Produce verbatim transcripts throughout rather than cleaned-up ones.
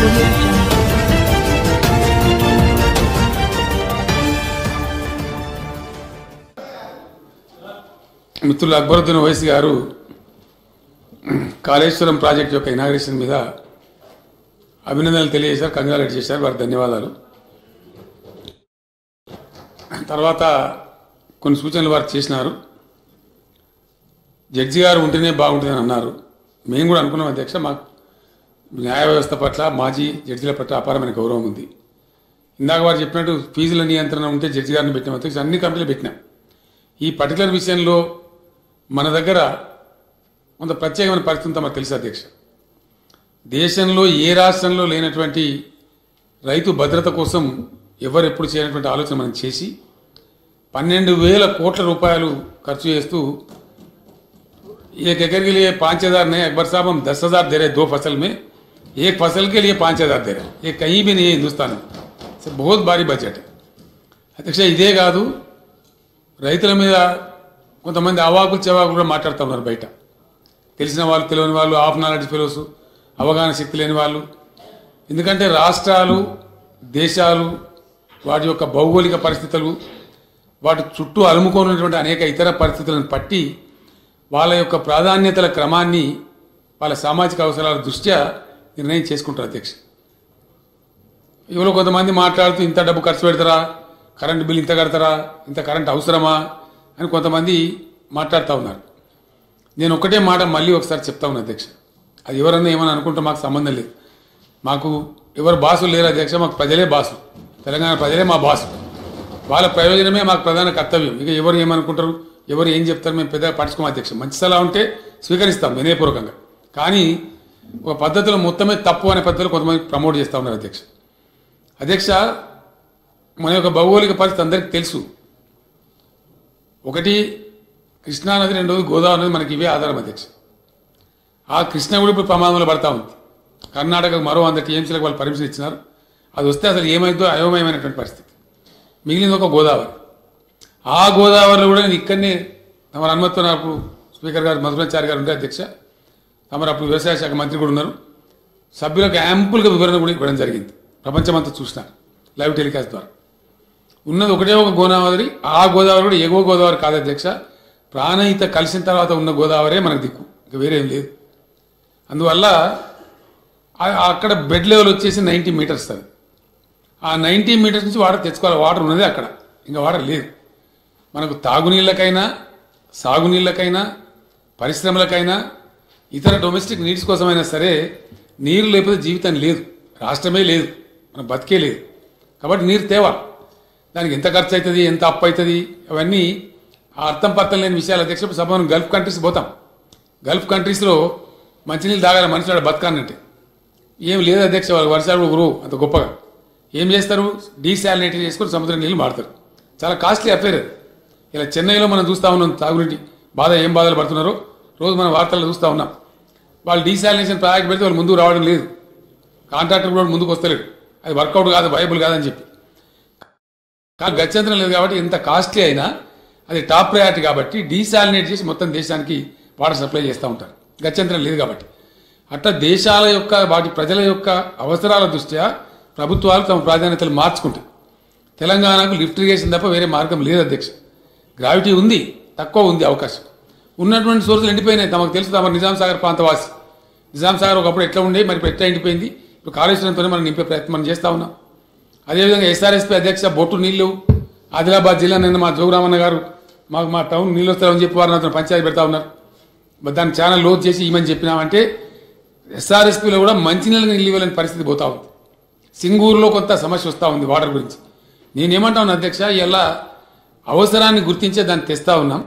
మిత్రులు అక్బరుద్దీన్ ఓవైసీ గారు కాళేశ్వరం ప్రాజెక్ట్ యొక్క ఇనాగ్రేషన్ మీద అభినందనలు తెలియజేశారు, కంగ్రాచులేట్ చేశారు, వారికి ధన్యవాదాలు. తర్వాత కొన్ని సూచనలు వారు చేసినారు. జడ్జి గారు ఉంటేనే బాగుంటుందని అన్నారు. మేము కూడా అనుకున్నాం అధ్యక్ష, మాకు న్యాయ వ్యవస్థ పట్ల మాజీ జడ్జిల పట్ల అపారమైన గౌరవం ఉంది. ఇందాక వారు చెప్పినట్టు ఫీజుల నియంత్రణ ఉంటే జడ్జి గారిని పెట్టినాం అధ్యక్ష, అన్ని కంపెనీలు పెట్టినాం. ఈ పర్టికులర్ విషయంలో మన దగ్గర కొంత ప్రత్యేకమైన పరిస్థితి మనకు తెలుసు అధ్యక్ష. దేశంలో ఏ రాష్ట్రంలో లేనటువంటి రైతు భద్రత కోసం ఎవరు ఎప్పుడు చేయనటువంటి ఆలోచన మనం చేసి పన్నెండు వేల కోట్ల రూపాయలు ఖర్చు చేస్తూ एक एकड़ के लिए पाँच हज़ार नहीं, अकबर साहब हम दस हज़ार दे रहे दो फसल में, एक फसल के लिए पाँच हज़ार दे रहे. ये कहीं भी नहीं है हिंदुस्तान में. बहुत भारी बजट है అధ్యక్ష. ఇదే కాదు, రైతుల మీద కొంతమంది అవాకులు చెవాకులు కూడా మాట్లాడుతూ ఉన్నారు బయట. తెలిసిన వాళ్ళు, తెలియని వాళ్ళు, హాఫ్ నాలెడ్జ్ ఫెలోస్, అవగాహన శక్తి లేని వాళ్ళు. ఎందుకంటే రాష్ట్రాలు, దేశాలు, వాటి యొక్క భౌగోళిక పరిస్థితులు, వాటి చుట్టూ అలుముకోనున్నటువంటి అనేక ఇతర పరిస్థితులను పట్టి వాళ్ళ యొక్క ప్రాధాన్యతల క్రమాన్ని వాళ్ళ సామాజిక అవసరాల దృష్ట్యా నిర్ణయం చేసుకుంటారు అధ్యక్ష. ఇవాళ కొంతమంది మాట్లాడుతూ ఇంత డబ్బు ఖర్చు పెడతారా, కరెంటు బిల్ ఇంత కడతారా, ఇంత కరెంట్ అవసరమా అని కొంతమంది మాట్లాడుతూ ఉన్నారు. నేను ఒకటే మాట మళ్ళీ ఒకసారి చెప్తా ఉన్నా అధ్యక్ష, అది ఎవరన్నా ఏమని అనుకుంటే మాకు సంబంధం లేదు. మాకు ఎవరు బాసులు లేరు అధ్యక్ష, మాకు ప్రజలే బాసు, తెలంగాణ ప్రజలే మా బాసు. వాళ్ళ ప్రయోజనమే మాకు ప్రధాన కర్తవ్యం. ఇక ఎవరు ఏమనుకుంటారు, ఎవరు ఏం చెప్తారు మేము పెద్దగా పట్టించుకోం అధ్యక్ష. మంచి సలహా ఉంటే స్వీకరిస్తాం వినయపూర్వకంగా. కానీ ఒక పద్ధతిలో మొత్తమే తప్పు అనే పద్ధతిలో కొంతమంది ప్రమోట్ చేస్తూ ఉన్నారు అధ్యక్ష. అధ్యక్ష, మన యొక్క భౌగోళిక పరిస్థితి అందరికీ తెలుసు. ఒకటి కృష్ణానది, రెండోది గోదావరి నది, మనకి ఇవే ఆధారం అధ్యక్ష. ఆ కృష్ణ కూడా ఇప్పుడు ప్రమాదంలో పడతా ఉంది. కర్ణాటకకు మరో వంద టీఎంసీలకు వాళ్ళు పర్మిషన్ ఇచ్చినారు. అది వస్తే అసలు ఏమైందో అయోమయమైనటువంటి పరిస్థితి. మిగిలింది ఒక గోదావరి. ఆ గోదావరిలో కూడా నేను ఇక్కడనే తమ అనుమతితో నాకు స్పీకర్ గారు మధురాచారి గారు ఉండే అధ్యక్ష, తమరు అప్పుడు వ్యవసాయ శాఖ మంత్రి కూడా ఉన్నారు, సభ్యులకు యాంపుల్గా వివరణ కూడా ఇవ్వడం జరిగింది. ప్రపంచమంతా చూసినారు లైవ్ టెలికాస్ట్ ద్వారా. ఉన్నది ఒకటే ఒక గోదావరి. ఆ గోదావరి కూడా ఎగువ గోదావరి కాదు అధ్యక్ష, ప్రాణహిత కలిసిన తర్వాత ఉన్న గోదావరే మనకు దిక్కు, ఇంకా వేరేం లేదు. అందువల్ల అక్కడ బెడ్ లెవెల్ వచ్చేసి నైంటీ మీటర్స్. అది ఆ నైంటీ మీటర్స్ నుంచి వాటర్ తెచ్చుకోవాలి. వాటర్ ఉన్నది అక్కడ, ఇంకా వాటర్ లేదు. మనకు తాగునీళ్ళకైనా, సాగునీళ్ళకైనా, పరిశ్రమలకైనా, ఇతర డొమెస్టిక్ నీడ్స్ కోసమైనా సరే నీరు లేకపోతే జీవితం లేదు, రాష్ట్రమే లేదు, మన బతికే లేదు. కాబట్టి నీరు తేవాలి. దానికి ఎంత ఖర్చు అవుతుంది, ఎంత అప్పు అవుతుంది, అవన్నీ ఆ అర్థం పర్థం లేని విషయాలు అధ్యక్ష. సభ గల్ఫ్ కంట్రీస్ పోతాం. గల్ఫ్ కంట్రీస్లో మంచినీళ్ళు తాగాలి మనిషి వాడు బతకానంటే ఏం లేదు అధ్యక్ష. వాళ్ళు వర్షాలు గురు అంత గొప్పగా ఏం చేస్తారు, డీశాలినేట్ చేసుకొని సముద్రం నీళ్ళు మాడతారు. చాలా కాస్ట్లీ అఫేర్ అది. ఇలా చెన్నైలో మనం చూస్తూ ఉన్నాం తాగునీటి బాధ, ఏం బాధలు పడుతున్నారో రోజు మనం వార్తల్లో చూస్తూ ఉన్నాం. వాళ్ళు డీశాలినేషన్ ప్రాజెక్ట్ పెడితే వాళ్ళు ముందుకు రావడం లేదు, కాంట్రాక్టర్ కూడా ముందుకు వస్తలేడు. అది వర్కౌట్ కాదు, వైబుల్ కాదని చెప్పి. కానీ గత్యంతరం లేదు కాబట్టి ఎంత కాస్ట్లీ అయినా అది టాప్ ప్రయారిటీ కాబట్టి డీశాలినేట్ చేసి మొత్తం దేశానికి వాటర్ సప్లై చేస్తూ ఉంటారు. గత్యంతరం లేదు కాబట్టి అట్లా దేశాల యొక్క వాటి ప్రజల యొక్క అవసరాల దృష్ట్యా ప్రభుత్వాలు తమ ప్రాధాన్యతలు మార్చుకుంటాయి. తెలంగాణకు లిఫ్ట్ ఇరిగేషన్ తప్ప వేరే మార్గం లేదు అధ్యక్ష. గ్రావిటీ ఉంది, తక్కువ ఉంది అవకాశం. ఉన్నటువంటి సోర్సులు ఎండిపోయినాయి. తమకు తెలుసు, తమ నిజాం సాగర్ ప్రాంతవాసి. నిజాం సాగర్ ఒకప్పుడు ఎట్లా ఉండే, మరి ఎట్లా ఎండిపోయింది. ఇప్పుడు కాళేశ్వరంతోనే మనం నింపే ప్రయత్నం మనం చేస్తూ ఉన్నాం. అదేవిధంగా ఎస్ఆర్ఎస్పీ అధ్యక్ష బొట్టు నీళ్లు ఆదిలాబాద్ జిల్లా నిన్న మా జోగురామన్న గారు మాకు మా టౌన్ నీళ్ళు వస్తారని చెప్పి వారిని అతను పంచాయతీ పెడతా ఉన్నారు. దాన్ని చాలా లోతు చేసి ఇమని చెప్పినామంటే ఎస్ఆర్ఎస్పీలో కూడా మంచినీళ్ళకి నీళ్ళు ఇవ్వలేని పరిస్థితి పోతా ఉంది. సింగూరులో కొంత సమస్య వస్తూ ఉంది వాటర్ గురించి. నేనేమంటా ఉన్నా అధ్యక్ష, ఇలా అవసరాన్ని గుర్తించే దాన్ని తెస్తా ఉన్నాం.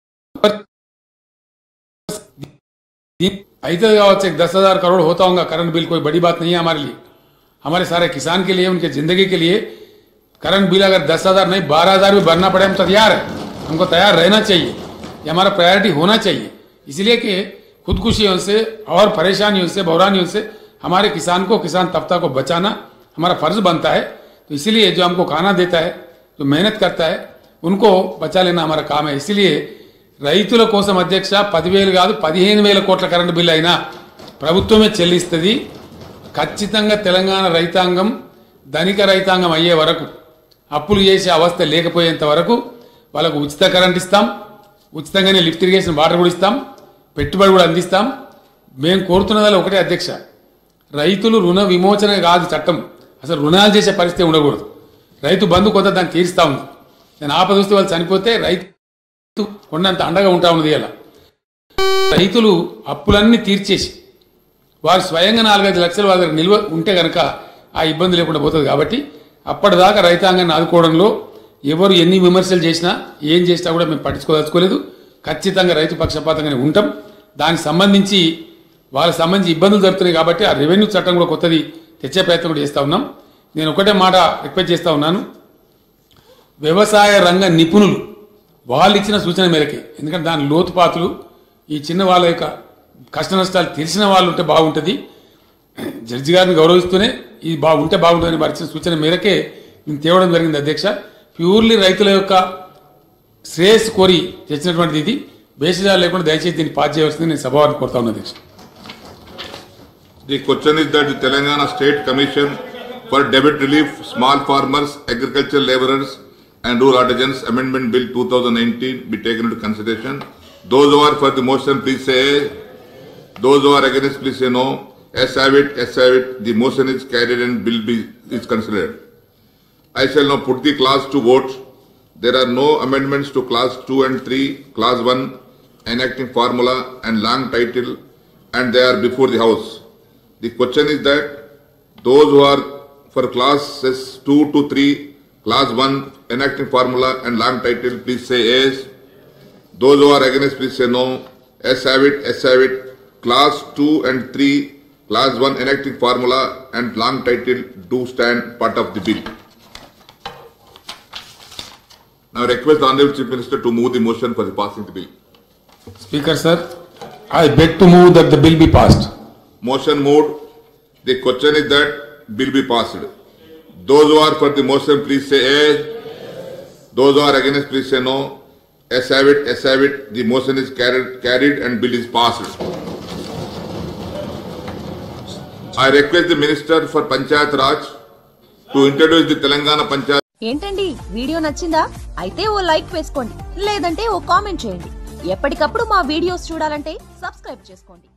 అయితే కావచ్చు दस हजार करोड़ होता होगा करंट बिल, कोई बड़ी बात नहीं है हमारे लिए. हमारे सारे किसान के लिए, उनके जिंदगी के लिए करंट बिल अगर दस हजार नहीं बारह हजार भी भरना पड़े हम तैयार है. हमको तैयार रहना चाहिए, ये हमारा प्रायोरिटी होना चाहिए. इसलिए कि खुदकुशियों से और परेशानियों से, बहरानियों से हमारे किसान को, किसान तबका को बचाना हमारा फर्ज बनता है. तो इसीलिए जो हमको खाना देता है, जो मेहनत करता है, उनको बचा लेना हमारा काम है. इसलिए రైతుల కోసం అధ్యక్ష పదివేలు కాదు పదిహేను వేల కోట్ల కరెంటు బిల్లు అయినా ప్రభుత్వమే చెల్లిస్తుంది. ఖచ్చితంగా తెలంగాణ రైతాంగం ధనిక రైతాంగం అయ్యే వరకు అప్పులు చేసే అవస్థ లేకపోయేంత వరకు వాళ్ళకు ఉచిత కరెంట్ ఇస్తాం, ఉచితంగానే లిఫ్ట్ ఇరిగేషన్ వాటర్ కూడా ఇస్తాం, పెట్టుబడి కూడా అందిస్తాం. మేము కోరుతున్నదాలో ఒకటే అధ్యక్ష, రైతులు రుణ విమోచన కాదు చట్టం, అసలు రుణాలు చేసే పరిస్థితి ఉండకూడదు. రైతు బంధు కొంత దాన్ని తీరుస్తూ ఉంది. నేను ఆపద వస్తే వాళ్ళు చనిపోతే రైతు కొండంత అండగా ఉంటా ఉన్నది. ఇలా రైతులు అప్పులన్నీ తీర్చేసి వారు స్వయంగా నాలుగైదు లక్షలు వాళ్ళ దగ్గర నిల్వ ఉంటే కనుక ఆ ఇబ్బంది లేకుండా పోతుంది. కాబట్టి అప్పటిదాకా రైతాంగాన్ని ఆదుకోవడంలో ఎవరు ఎన్ని విమర్శలు చేసినా ఏం చేసినా కూడా మేము పట్టించుకోదలుచుకోలేదు. ఖచ్చితంగా రైతు పక్షపాతంగానే ఉంటాం. దానికి సంబంధించి వాళ్ళకి సంబంధించి ఇబ్బందులు జరుగుతున్నాయి కాబట్టి ఆ రెవెన్యూ చట్టం కూడా కొత్తది తెచ్చే ప్రయత్నం కూడా చేస్తూ ఉన్నాం. నేను ఒకటే మాట రిక్వెస్ట్ చేస్తూ ఉన్నాను, వ్యవసాయ రంగ నిపుణులు వాళ్ళు ఇచ్చిన సూచన మేరకే, ఎందుకంటే దాని లోతుపాతులు ఈ చిన్న వాళ్ళ యొక్క కష్ట నష్టాలు తెలిసిన వాళ్ళు ఉంటే బాగుంటుంది. జడ్జి గారిని గౌరవిస్తూనే ఇది బాగుంటే బాగుంటుందని వారి ఇచ్చిన సూచన మేరకే నేను తేవడం జరిగింది అధ్యక్ష. ప్యూర్లీ రైతుల యొక్క శ్రేయస్సు కోరి తెచ్చినటువంటిది ఇది. బేసిజాలు లేకుండా దయచేసి దీన్ని పాస్ చేయవలసింది నేను సభావారిని కోరుతా ఉన్నాను అధ్యక్ష. The question is that the Telangana State Commission for Debit Relief, Small Farmers, Agricultural Laborers and Rural Artisans Amendment Bill twenty nineteen be taken into consideration. Those who are for the motion, please say aye. Those who are against, please say no. As have it, as have it. The motion is carried and bill be, is considered. I shall now put the class to vote. There are no amendments to class two and three, class one, enacting formula and long title, and they are before the House. The question is that those who are for classes two to three, class one, enacting formula and long title, please say yes. Those who are against, please say no. As have it, as have it. Class two and three, class one, enacting formula and long title do stand part of the bill. Now I request the Honorable Chief Minister to move the motion for the passing the bill. Speaker sir, I beg to move that the bill be passed. Motion moved. The question is that bill be passed. Those who are for the motion, please say aye. Those who are against, please say no. As have it, as have it. The motion is carried, carried and bill is passed. I request the Minister for Panchayat Raj to introduce the Telangana Panchayat. ఏంటండి video నచ్చిందా? అయితే ఓ like వేసుకోండి, లేదంటే ఓ comment చేయండి. ఎప్పటికప్పుడు మా videos చూడాలంటే subscribe చేసుకోండి.